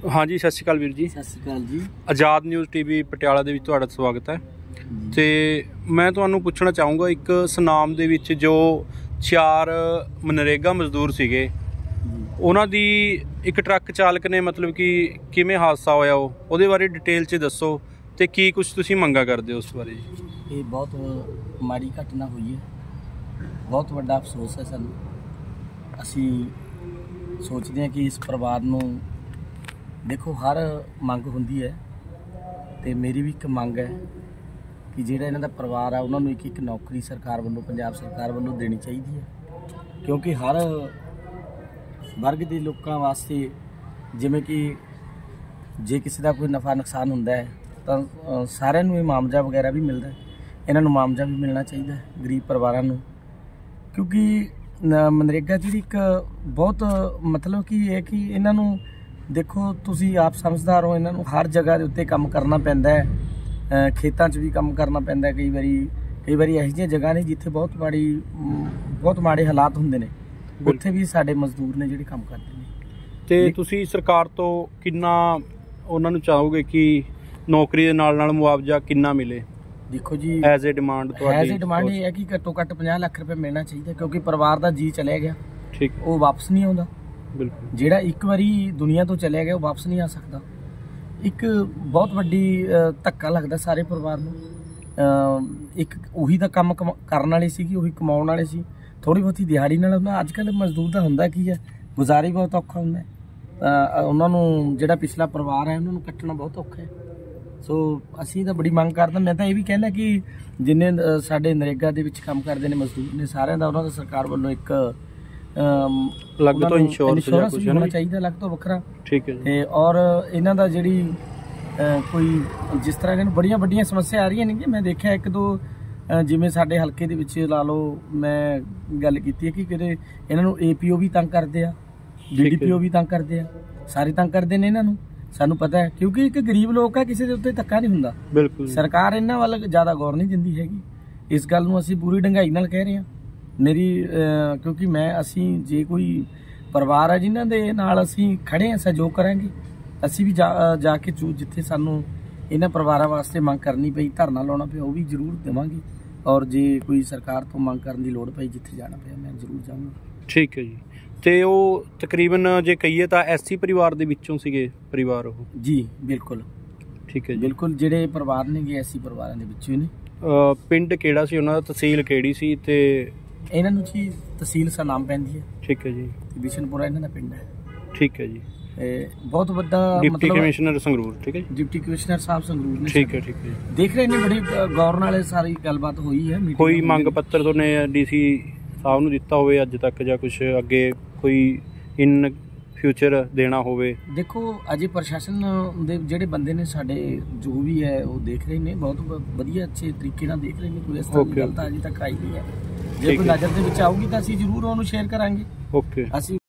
हाँ जी, सत श्री अकाल Veer ji. Sat Sri Akal ji. Azad news TV Patiala ਦੇ ਵਿੱਚ ਤੁਹਾਡਾ ਸਵਾਗਤ ਹੈ। ਤੇ ਮੈਂ ਤੁਹਾਨੂੰ ਪੁੱਛਣਾ ਚਾਹੂੰਗਾ, ਇੱਕ ਸੁਨਾਮ ਦੇ ਵਿੱਚ ਜੋ 4 ਮਨਰੇਗਾ ਮਜ਼ਦੂਰ ਸੀਗੇ, ਉਹਨਾਂ ਦੀ ਇੱਕ ਟਰੱਕ ਚਾਲਕ ਨੇ ਮਤਲਬ ਕਿ ਕਿਵੇਂ ਹਾਦਸਾ ਹੋਇਆ ਉਹਦੇ ਬਾਰੇ ਡਿਟੇਲ 'ਚ ਦੱਸੋ ਤੇ ਕੀ ਕੁਝ ਤੁਸੀਂ ਮੰਗਾ ਕਰਦੇ ਹੋ ਉਸ ਬਾਰੇ ਜੀ। ਇਹ ਬਹੁਤ ਮਾੜੀ ਘਟਨਾ ਹੋਈ ਹੈ, ਬਹੁਤ ਵੱਡਾ ਅਫਸੋਸ ਹੈ ਸਾਨੂੰ। ਅਸੀਂ ਸੋਚਦੇ ਹਾਂ ਕਿ ਇਸ ਪਰਿਵਾਰ ਨੂੰ देखो हर मंग होंदी है, तो मेरी भी एक मंग है कि जिहड़ा इन्हां दा परिवार है उन्होंने एक नौकरी सरकार वालों, पंजाब सरकार वालों देनी चाहिए है, क्योंकि हर वर्ग के लोगों वास्ते जिवें कि जे किसी का कोई नफा नुकसान होंदा है तो सारिਆਂ ਨੂੰ मुआवजा वगैरह भी मिलता है, इन्हां नूं मुआवजा भी मिलना चाहिए गरीब परिवारों ਨੂੰ, क्योंकि मनरेगा जी एक बहुत मतलब कि है कि इन्हां नूं देखो तुसी आप समझदार हो, इन्हों हर जगह के उत्ते काम करना पैंदा है, खेतों भी काम करना पैंदा है। कई बारी ਇਹੋ ਜਿਹੀਆਂ जगह ने जिथे बहुत माड़े हालात होंदे ने, उत्थे भी साडे मजदूर ने जिहड़े काम करते हैं। ते तुसी सरकार तो किन्ना उन्हां नूं चाहोगे कि नौकरी दे नाल नाल मुआवजा किन्ना मिले? देखो जी, एज ए डिमांड ये है कि घट्टो घट्ट 50 लाख रुपए मिलना चाहिए, क्योंकि परिवार का जी चले गया, ठीक, वो वापस नहीं आता। बिल्कुल, ਜਿਹੜਾ ਇੱਕ ਵਾਰੀ ਦੁਨੀਆ ਤੋਂ ਚਲਿਆ ਗਿਆ ਉਹ ਵਾਪਸ ਨਹੀਂ ਆ ਸਕਦਾ। ਇੱਕ ਬਹੁਤ ਵੱਡੀ ਧੱਕਾ ਲੱਗਦਾ ਸਾਰੇ ਪਰਿਵਾਰ ਨੂੰ। ਇੱਕ ਉਹੀ ਦਾ ਕੰਮ ਕਰਨ ਵਾਲੇ ਸੀ, ਉਹੀ ਕਮਾਉਣ ਵਾਲੇ ਸੀ, ਥੋੜੀ ਬਹੁਤੀ ਦਿਹਾੜੀ ਨਾਲ ਹੁੰਦਾ। ਅੱਜ ਕੱਲ੍ਹ ਮਜ਼ਦੂਰ ਦਾ ਹੁੰਦਾ ਕੀ ਹੈ, ਗੁਜ਼ਾਰਾ ਬਹੁਤ ਔਖਾ ਹੁੰਦਾ ਹੈ। ਉਹਨਾਂ ਨੂੰ ਜਿਹੜਾ ਪਿਛਲਾ ਪਰਿਵਾਰ ਹੈ ਉਹਨਾਂ ਨੂੰ ਕੱਟਣਾ ਬਹੁਤ ਔਖਾ ਹੈ। ਸੋ ਅਸੀਂ ਤਾਂ ਬੜੀ ਮੰਗ ਕਰਦੇ। ਮੈਂ ਤਾਂ ਇਹ ਵੀ ਕਹਿੰਦਾ ਕਿ ਜਿੰਨੇ ਸਾਡੇ ਨਰੇਗਾ ਦੇ ਵਿੱਚ ਕੰਮ ਕਰਦੇ ਨੇ ਮਜ਼ਦੂਰ ਨੇ, ਸਾਰਿਆਂ ਦਾ ਉਹਨਾਂ ਦਾ ਸਰਕਾਰ ਵੱਲੋਂ ਇੱਕ अलग तो इंश्योरेंस भी होना चाहिए, अलग तो वखरा, ठीक है। ते और इन्हां दा जिहड़ी कोई जिस तरह इन्हां बड़ियां वड्डियां समस्या आ रही ने, मैं देखा एक दो जिवें साडे हल्के दे विच ला लो, मैं गल कीती है कि किते इन्हां नूं APO भी तंग करदे आ, BDPO भी तंग करदे आ, सारे तंग करदे ने इन्हां नूं। सानूं पता है, क्योंकि एक गरीब लोक है, किसी दे उत्ते धक्का नहीं हुंदा। बिल्कुल, सरकार इन्हां वल ज़्यादा गौर नहीं दिंदी हैगी। इस गल नूं असीं पूरी ढंगाई नाल कह रहे हां मेरी, क्योंकि मैं असी जे कोई परिवार है जिन्हां दे नाल असी खड़े हैं, सहयोग करांगे। असी भी जाके जिथे सानू इन्हां परिवारां वास्ते मंग करनी पई, धरना लाउणा पिया, वो भी जरूर देवांगे। और जे कोई सरकार तो मंग करन दी लोड़ पई, जिथे जाना पिया मैं जरूर जाऊँगा। ठीक है जी। ते ਉਹ तकरीबन जे कहीए ਤਾਂ SC ਪਰਿਵਾਰ ਦੇ ਵਿੱਚੋਂ ਸੀਗੇ ਪਰਿਵਾਰ ਉਹ? जी बिल्कुल, ठीक है जी, बिल्कुल। ਜਿਹੜੇ ਪਰਿਵਾਰ ਨੇ SC ਪਰਿਵਾਰਾਂ ਦੇ ਵਿੱਚੋਂ ਹੀ ਨੇ। ਪਿੰਡ ਕਿਹੜਾ ਸੀ ਉਹਨਾਂ ਦਾ, ਤਹਿਸੀਲ ਕਿਹੜੀ ਸੀ ਤੇ ਇਹਨਾਂ ਨੂੰ ਜੀ ਤਹਿਸੀਲ ਸਨਾਮ ਪੈਂਦੀ ਹੈ? ਠੀਕ ਹੈ ਜੀ। ਬਿਸ਼ਨਪੁਰਾ ਇਹਨਾਂ ਦਾ ਪਿੰਡ ਹੈ। ਠੀਕ ਹੈ ਜੀ। ਬਹੁਤ ਵੱਡਾ ਡਿਪਟੀ ਕਮਿਸ਼ਨਰ ਸੰਗਰੂਰ, ਠੀਕ ਹੈ ਜੀ, ਡਿਪਟੀ ਕਮਿਸ਼ਨਰ ਸਾਹਿਬ ਸੰਗਰੂਰ ਨੇ। ਠੀਕ ਹੈ, ਠੀਕ ਹੈ। ਦੇਖ ਰਹੇ ਨੇ ਬੜੀ ਗੌਰ ਨਾਲ ਸਾਰੀ ਗੱਲਬਾਤ ਹੋਈ ਹੈ। ਕੋਈ ਮੰਗ ਪੱਤਰ ਤੁਹਾਨੇ DC ਸਾਹਿਬ ਨੂੰ ਦਿੱਤਾ ਹੋਵੇ ਅੱਜ ਤੱਕ, ਜਾਂ ਕੁਝ ਅੱਗੇ ਕੋਈ ਇਨ ਫਿਊਚਰ ਦੇਣਾ ਹੋਵੇ? ਦੇਖੋ ਅਜੇ ਪ੍ਰਸ਼ਾਸਨ ਦੇ ਜਿਹੜੇ ਬੰਦੇ ਨੇ ਸਾਡੇ ਜੋ ਵੀ ਹੈ ਉਹ ਦੇਖ ਰਹੇ ਨੇ, ਬਹੁਤ ਵਧੀਆ ਅੱਛੇ ਤਰੀਕੇ ਨਾਲ ਦੇਖ ਰਹੇ ਨੇ। ਕੋਈ ਇਸ ਤਰ੍ਹਾਂ ਦੀ ਗੱਲ ਤਾਂ ਅਜੇ ਤੱਕ ਆਈ ਨਹੀਂ ਹੈ। ਜੇ ਕੋਈ ਨਜ਼ਰ ਦੇ ਵਿੱਚ ਆਊਗੀ ਤਾਂ ਅਸੀਂ ਜ਼ਰੂਰ ਉਹਨੂੰ ਸ਼ੇਅਰ ਕਰਾਂਗੇ। ਓਕੇ। ਅਸੀਂ